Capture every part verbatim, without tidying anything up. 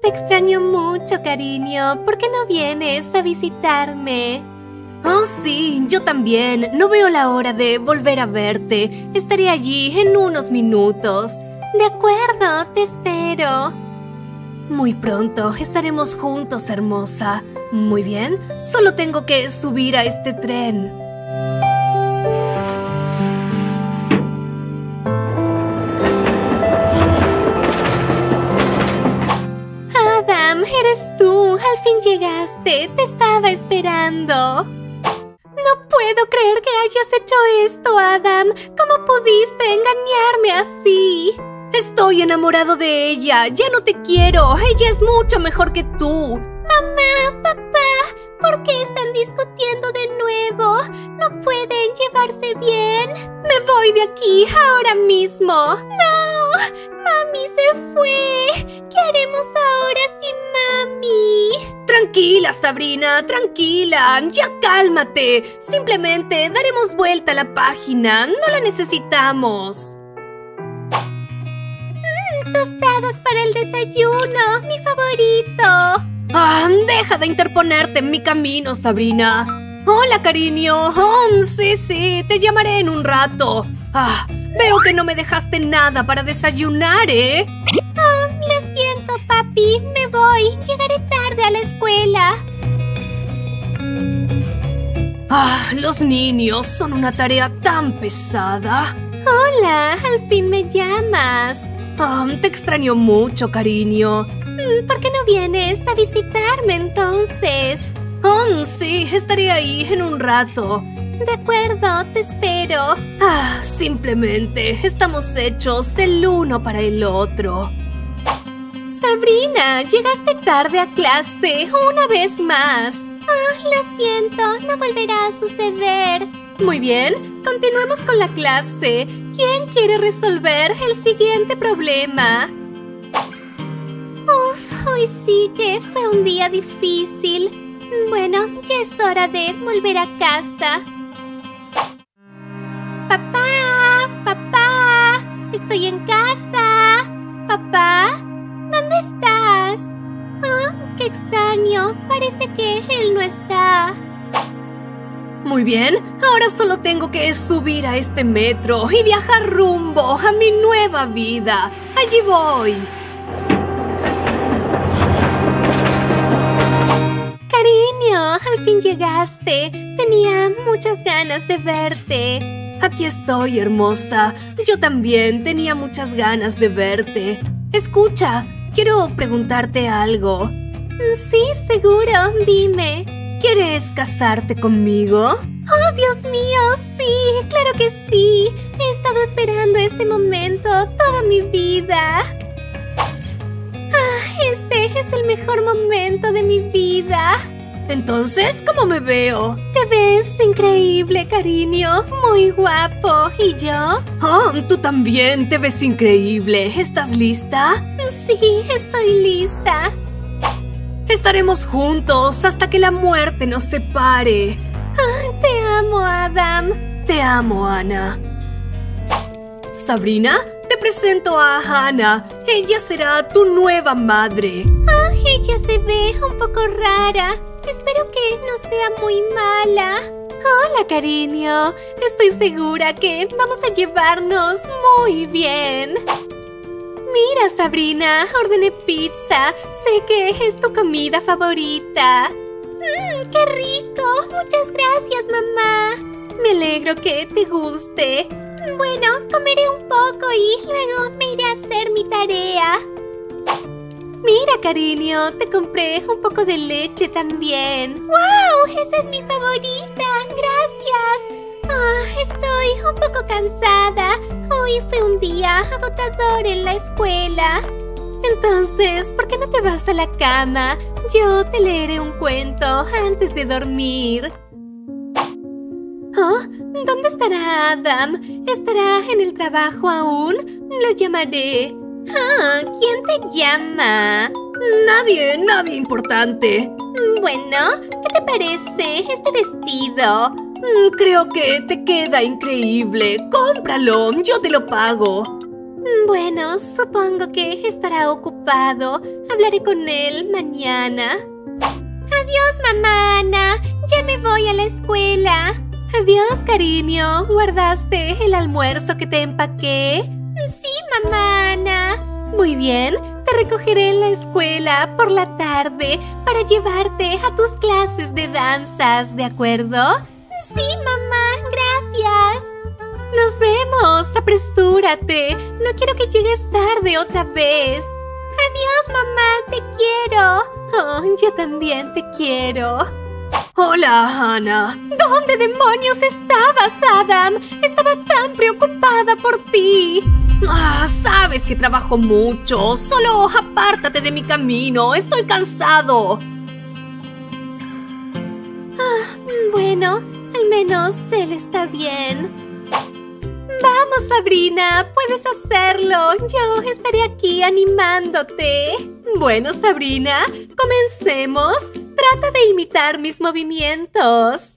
extraño mucho, cariño. ¿Por qué no vienes a visitarme? Oh, sí, yo también. No veo la hora de volver a verte. Estaré allí en unos minutos. De acuerdo, te espero. Muy pronto estaremos juntos, hermosa. Muy bien, solo tengo que subir a este tren. Adam, eres tú. Al fin llegaste. Te estaba esperando. No puedo creer que hayas hecho esto, Adam. ¿Cómo pudiste engañarme así? Estoy enamorado de ella. Ya no te quiero. Ella es mucho mejor que tú. Mamá, papá, ¿por qué están discutiendo de nuevo? ¿No pueden llevarse bien? Me voy de aquí ahora mismo. ¡No! ¡Mami se fue! ¿Qué haremos ahora sin mami? Tranquila, Sabrina, tranquila. Ya cálmate. Simplemente daremos vuelta a la página. No la necesitamos. Mmm, tostadas para el desayuno, mi favorito. Ah, deja de interponerte en mi camino, Sabrina. Hola, cariño. Oh, sí, sí, te llamaré en un rato. Ah, veo que no me dejaste nada para desayunar, ¿eh? Oh, lo siento, papi. Me voy. Llegaré tarde a la escuela. Ah, los niños son una tarea tan pesada. Hola, al fin me llamas. Ah, te extraño mucho, cariño. ¿Por qué no vienes a visitarme entonces? Oh, sí, estaré ahí en un rato. De acuerdo, te espero. Ah, simplemente estamos hechos el uno para el otro. Sabrina, llegaste tarde a clase una vez más. Ah, lo siento, no volverá a suceder. Muy bien, continuemos con la clase. ¿Quién quiere resolver el siguiente problema? Uf, hoy sí que fue un día difícil. Bueno, ya es hora de volver a casa. ¡Papá! ¡Papá! ¡Estoy en casa! ¿Papá? ¿Dónde estás? Ah, qué extraño. Parece que él no está. Muy bien, ahora solo tengo que subir a este metro y viajar rumbo a mi nueva vida. Allí voy. Cariño, al fin llegaste. Tenía muchas ganas de verte. Aquí estoy, hermosa. Yo también tenía muchas ganas de verte. Escucha, quiero preguntarte algo. Sí, seguro. Dime. ¿Quieres casarte conmigo? ¡Oh, Dios mío! Sí, claro que sí. He estado esperando este momento toda mi vida. Ah, este es el mejor momento de mi vida. Entonces, ¿cómo me veo? Te ves increíble, cariño. Muy guapo. ¿Y yo? Oh, tú también te ves increíble. ¿Estás lista? Sí, estoy lista. Estaremos juntos hasta que la muerte nos separe. Ah, te amo, Adam. Te amo, Ana. Sabrina, te presento a Hannah. Ella será tu nueva madre. Ah, ella se ve un poco rara. Espero que no sea muy mala. Hola, cariño. Estoy segura que vamos a llevarnos muy bien. Mira, Sabrina, ordené pizza. Sé que es tu comida favorita. ¡Mmm, qué rico! Muchas gracias, mamá. Me alegro que te guste. Bueno, comeré un poco y luego me iré a hacer mi tarea. Mira, cariño, te compré un poco de leche también. ¡Wow! Esa es mi favorita. Gracias. Ah, estoy un poco cansada. Hoy fue un día agotador en la escuela. Entonces, ¿por qué no te vas a la cama? Yo te leeré un cuento antes de dormir. ¿Oh? ¿Dónde estará Adam? ¿Estará en el trabajo aún? Lo llamaré. Ah, ¿quién te llama? Nadie, nadie importante. Bueno, ¿qué te parece este vestido? Creo que te queda increíble. Cómpralo, yo te lo pago. Bueno, supongo que estará ocupado. Hablaré con él mañana. Adiós, mamá Ana. Ya me voy a la escuela. Adiós, cariño. ¿Guardaste el almuerzo que te empaqué? Sí, mamá Ana. Muy bien. Te recogeré en la escuela por la tarde para llevarte a tus clases de danzas, ¿de acuerdo? Sí, mamá. Gracias. ¡Nos vemos! ¡Apresúrate! No quiero que llegues tarde otra vez. Adiós, mamá. Te quiero. Oh, yo también te quiero. Hola, Ana. ¿Dónde demonios estabas, Adam? Estaba tan preocupada por ti. Ah, sabes que trabajo mucho. Solo apártate de mi camino. Estoy cansado. Ah, bueno, al menos él está bien. Vamos, Sabrina, puedes hacerlo. Yo estaré aquí animándote. Bueno, Sabrina, comencemos. Trata de imitar mis movimientos.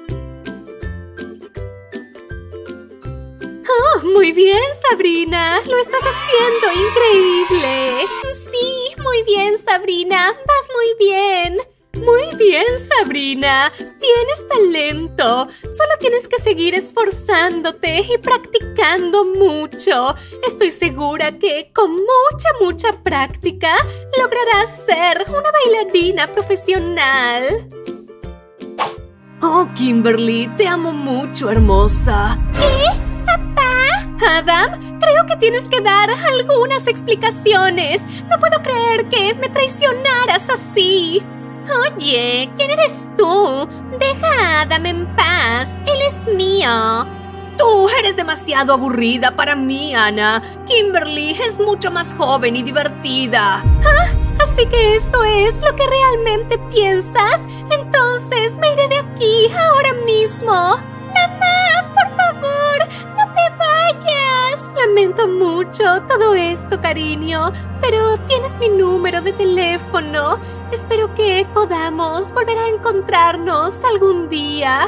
Oh, muy bien, Sabrina. Lo estás haciendo increíble. Sí, muy bien, Sabrina. Vas muy bien. Muy bien, Sabrina. Tienes talento. Solo tienes que seguir esforzándote y practicando mucho. Estoy segura que con mucha, mucha práctica lograrás ser una bailarina profesional. Oh, Kimberly, te amo mucho, hermosa. ¿Qué? ¿Papá? Adam, creo que tienes que dar algunas explicaciones. No puedo creer que me traicionaras así. Oye, ¿quién eres tú? Deja a Adam en paz. Él es mío. Tú eres demasiado aburrida para mí, Ana. Kimberly es mucho más joven y divertida. ¿Ah? ¿Así que eso es lo que realmente piensas? Entonces me iré de aquí ahora mismo. Mamá, por favor, no te vayas. Lamento mucho todo esto, cariño, pero tienes mi número de teléfono. Espero que podamos volver a encontrarnos algún día.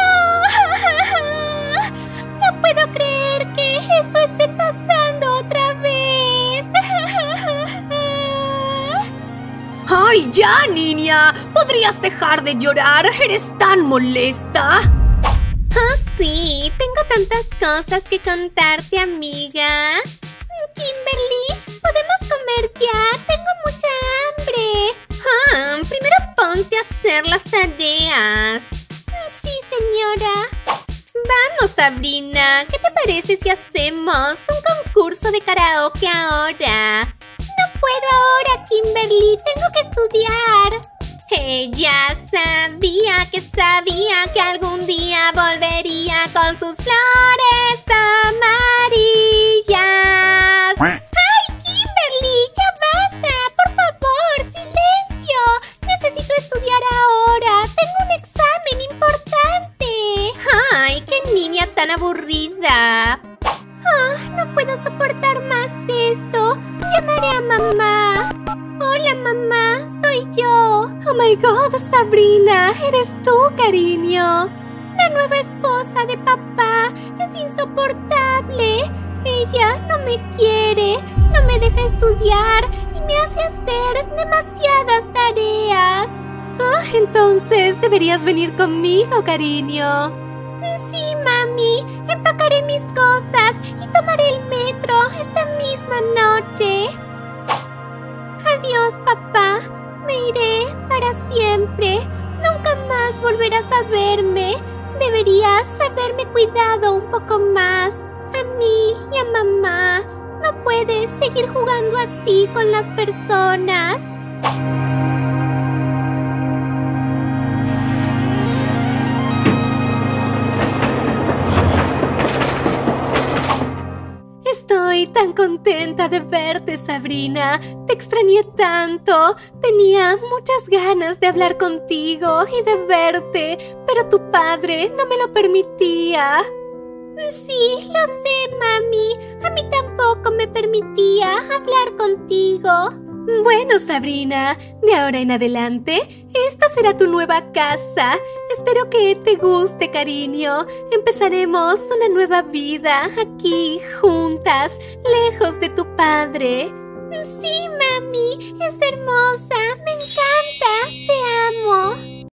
¡No! No puedo creer que esto esté pasando otra vez. ¡Ay, ya, niña! ¿Podrías dejar de llorar? ¿Eres tan molesta? Oh, sí. Tengo tantas cosas que contarte, amiga. Kimberly, ¿podemos comer ya? Tengo mucha hambre. Ah, primero ponte a hacer las tareas. Sí, señora. Vamos, Sabrina. ¿Qué te parece si hacemos un concurso de karaoke ahora? No puedo ahora, Kimberly. Tengo que estudiar. Ella sabía que sabía que algún día volvería con sus flores amarillas. ¡Ay, Kimberly! ¡Ya basta! ¡Por favor! ¡Silencio! Necesito estudiar ahora. Tengo un examen importante. ¡Ay, qué niña tan aburrida! Oh, no puedo soportar más esto. Llamaré a mamá. Hola, mamá. Soy yo. Oh my God, Sabrina. Eres tú, cariño. La nueva esposa de papá es insoportable. Ella no me quiere, no me deja estudiar y me hace hacer demasiadas tareas. Ah, entonces deberías venir conmigo, cariño. Sí, mami. Empacaré mis cosas y tomaré el metro esta misma noche. Adiós, papá. Me iré para siempre. Nunca más volverás a verme. Deberías haberme cuidado un poco más. A mí y a mamá. No puedes seguir jugando así con las personas. Estoy tan contenta de verte, Sabrina. Te extrañé tanto. Tenía muchas ganas de hablar contigo y de verte, pero tu padre no me lo permitía. Sí, lo sé, mami. A mí tampoco me permitía hablar contigo. Bueno, Sabrina, de ahora en adelante, esta será tu nueva casa. Espero que te guste, cariño. Empezaremos una nueva vida aquí, juntas, lejos de tu padre. Sí, mami, es hermosa.